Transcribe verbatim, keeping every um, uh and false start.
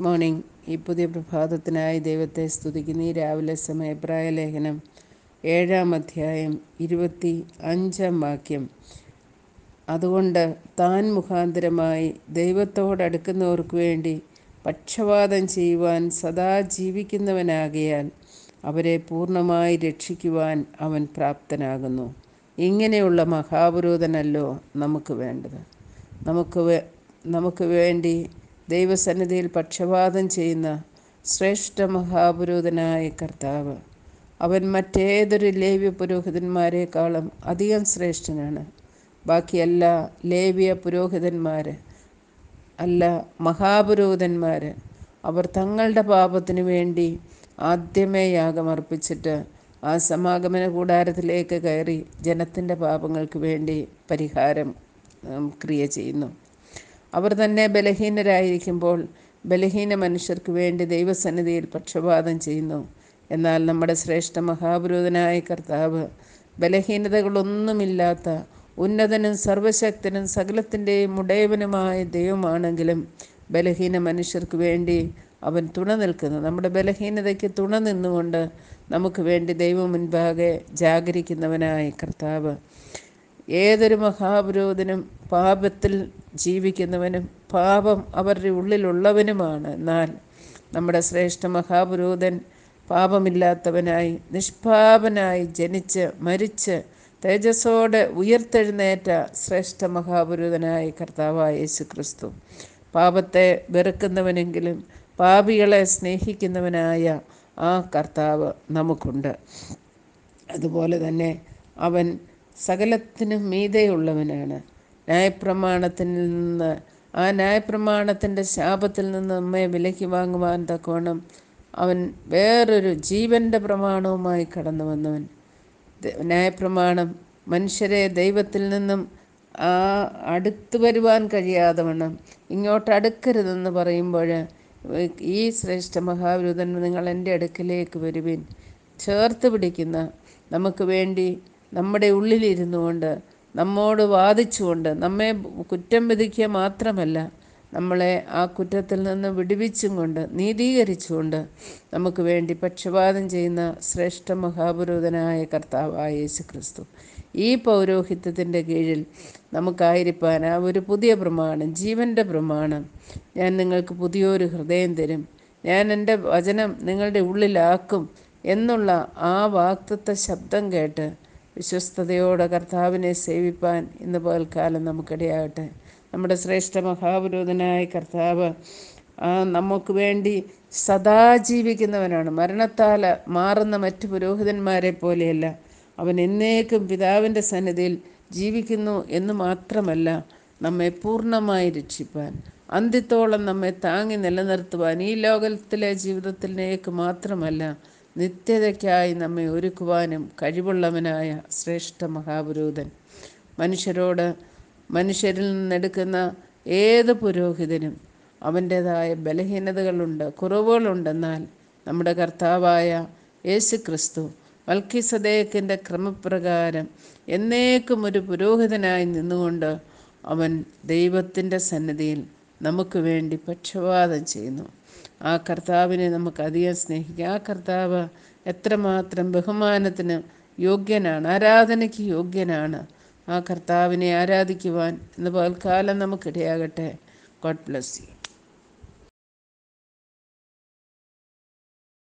Morning. ഈ പുതിയ പ്രഭാതത്തിനായി ദൈവത്തെ സ്തുതിക്കുന്ന ഈ രാവിലെ സമയ എബ്രായ ലേഖനം ഏഴാം അധ്യായം ഇരുപത്തി അഞ്ചാം വാക്യം. അതുകൊണ്ട് താൻ മുഖാന്തരമായി ദൈവത്തോടടുക്കുന്നവർക്ക് വേണ്ടി പക്ഷവാദം ചെയ്യുവാൻ സദാ ജീവിക്കുന്നവനാകിയാൽ അവരെ പൂർണ്ണമായി രക്ഷിക്കുവാൻ അവൻ പ്രാപ്തനാകുന്നു. ഇങ്ങനെയുള്ള മഹാപുരോഹിതനല്ലോ നമുക്ക് വേണ്ടത്. നമുക്ക് വേ നമുക്ക് വേണ്ടി ദൈവസന്നിധിയിൽ പക്ഷപാതം ചെയ്യുന്ന ശ്രേഷ്ഠ മഹാപുരോഹിതനായ കർത്താവ്, അവൻ മറ്റേതൊരു ലേവ്യ പുരോഹിതന്മാരെക്കാളും അധികം ശ്രേഷ്ഠനാണ്. ബാക്കി എല്ലാ ലേവ്യ പുരോഹിതന്മാർ അല്ല, മഹാപുരോഹിതന്മാർ അവർ തങ്ങളുടെ പാപത്തിനു വേണ്ടി ആദ്യമേ യാഗമർപ്പിച്ചിട്ട് ആ സമാഗമന കൂടാരത്തിലേക്ക് കയറി ജനത്തിൻ്റെ പാപങ്ങൾക്ക് വേണ്ടി പരിഹാരം ക്രിയ ചെയ്യുന്നു. അവർ തന്നെ ബലഹീനരായിരിക്കുമ്പോൾ ബലഹീന മനുഷ്യർക്ക് വേണ്ടി ദൈവസന്നിധിയിൽ പക്ഷപാതം ചെയ്യുന്നു. എന്നാൽ നമ്മുടെ ശ്രേഷ്ഠ മഹാപുരോഹിതനായ കർത്താവ് ബലഹീനതകളൊന്നുമില്ലാത്ത ഉന്നതനും സർവശക്തനും സകലത്തിൻ്റെയും ഉടയവനുമായ ദൈവമാണെങ്കിലും ബലഹീന മനുഷ്യർക്ക് വേണ്ടി അവൻ തുണ നിൽക്കുന്നു. നമ്മുടെ ബലഹീനതയ്ക്ക് തുണ നിന്നുകൊണ്ട് നമുക്ക് വേണ്ടി ദൈവം മുൻപാകെ ജാഗരിക്കുന്നവനായ കർത്താവ്, ഏതൊരു മഹാപുരോഹിതനും പാപത്തിൽ ജീവിക്കുന്നവനും പാപം അവരുടെ ഉള്ളിലുള്ളവനുമാണ്. എന്നാൽ നമ്മുടെ ശ്രേഷ്ഠ മഹാപുരോഹിതൻ പാപമില്ലാത്തവനായി നിഷ്പാപനായി ജനിച്ച് മരിച്ച് തേജസ്സോടെ ഉയർത്തെഴുന്നേറ്റ ശ്രേഷ്ഠ മഹാപുരോഹിതനായ കർത്താവായ യേശു ക്രിസ്തു, പാപത്തെ വെറുക്കുന്നവനെങ്കിലും പാപികളെ സ്നേഹിക്കുന്നവനായ ആ കർത്താവ് നമുക്കുണ്ട്. അതുപോലെ തന്നെ അവൻ സകലത്തിനും മീതെയുള്ളവനാണ്. ന്യായപ്രമാണത്തിൽ നിന്ന് ആ ന്യായപ്രമാണത്തിൻ്റെ ശാപത്തിൽ നിന്ന് നമ്മെ വിലയ്ക്ക് വാങ്ങുവാൻ തക്കവണ്ണം അവൻ വേറൊരു ജീവൻ്റെ പ്രമാണവുമായി കടന്നു വന്നവൻ. ന്യായപ്രമാണം മനുഷ്യരെ ദൈവത്തിൽ നിന്നും ആ അടുത്തു വരുവാൻ കഴിയാതെ വണ്ണം ഇങ്ങോട്ട് അടുക്കരുതെന്ന് പറയുമ്പോൾ ഈ ശ്രേഷ്ഠ മഹാപുരോഹിതൻ, നിങ്ങൾ എൻ്റെ അടുക്കലേക്ക് വരുവിൻ, ചേർത്ത് പിടിക്കുന്ന, നമുക്ക് വേണ്ടി നമ്മുടെ ഉള്ളിലിരുന്നു കൊണ്ട് നമ്മോട് വാദിച്ചുകൊണ്ട് നമ്മെ കുറ്റം വിധിക്കുക മാത്രമല്ല, നമ്മളെ ആ കുറ്റത്തിൽ നിന്ന് വിടുവിച്ചും കൊണ്ട് നീതീകരിച്ചുകൊണ്ട് നമുക്ക് വേണ്ടി പക്ഷപാതം ചെയ്യുന്ന ശ്രേഷ്ഠ മഹാപുരോഹിതനായ കർത്താവായ യേശു ക്രിസ്തു. ഈ പൗരോഹിത്യത്തിൻ്റെ കീഴിൽ നമുക്കായിരിക്കാൻ ആ ഒരു പുതിയ പ്രമാണം, ജീവൻ്റെ പ്രമാണം, ഞാൻ നിങ്ങൾക്ക് പുതിയൊരു ഹൃദയം തരും, ഞാൻ എൻ്റെ വചനം നിങ്ങളുടെ ഉള്ളിലാക്കും എന്നുള്ള ആ വാഗ്ദത്ത ശബ്ദം കേട്ട് വിശ്വസ്തയോടെ കർത്താവിനെ സേവിപ്പാൻ ഇന്ന് പകൽക്കാലം നമുക്കിടയാകട്ടെ. നമ്മുടെ ശ്രേഷ്ഠ മഹാപുരോഹിതനായ കർത്താവ് ആ നമുക്ക് വേണ്ടി സദാ ജീവിക്കുന്നവനാണ്. മരണത്താൽ മാറുന്ന മറ്റു പുരോഹിതന്മാരെ പോലെയല്ല, അവൻ എന്നേക്കും പിതാവിൻ്റെ സന്നിധിയിൽ ജീവിക്കുന്നു എന്ന് മാത്രമല്ല, നമ്മെ പൂർണ്ണമായി രക്ഷിപ്പാൻ, അന്ത്യത്തോളം നമ്മെ താങ്ങി നിലനിർത്തുവാൻ, ഈ ലോകത്തിലെ ജീവിതത്തിലേക്ക് മാത്രമല്ല നിത്യതയ്ക്കായി നമ്മെ ഒരുക്കുവാനും കഴിവുള്ളവനായ ശ്രേഷ്ഠ മഹാപുരോഹിതൻ. മനുഷ്യരോട് മനുഷ്യരിൽ നിന്നെടുക്കുന്ന ഏത് പുരോഹിതനും അവൻ്റേതായ ബലഹീനതകളുണ്ട്, കുറവുകളുണ്ടെന്നാൽ നമ്മുടെ കർത്താവായ യേശു ക്രിസ്തു മൽക്കീസദേക്കിൻ്റെ ക്രമപ്രകാരം എന്നേക്കും ഒരു പുരോഹിതനായി നിന്നുകൊണ്ട് അവൻ ദൈവത്തിൻ്റെ സന്നിധിയിൽ നമുക്ക് വേണ്ടി പക്ഷപാതം ചെയ്യുന്നു. ആ കർത്താവിനെ നമുക്ക് അധികം സ്നേഹിക്കാം. ആ കർത്താവ് എത്രമാത്രം ബഹുമാനത്തിന് യോഗ്യനാണ്, ആരാധനയ്ക്ക് യോഗ്യനാണ്. ആ കർത്താവിനെ ആരാധിക്കുവാൻ ഇന്ന് പകൽക്കാലം നമുക്കിടയാകട്ടെ. God bless you.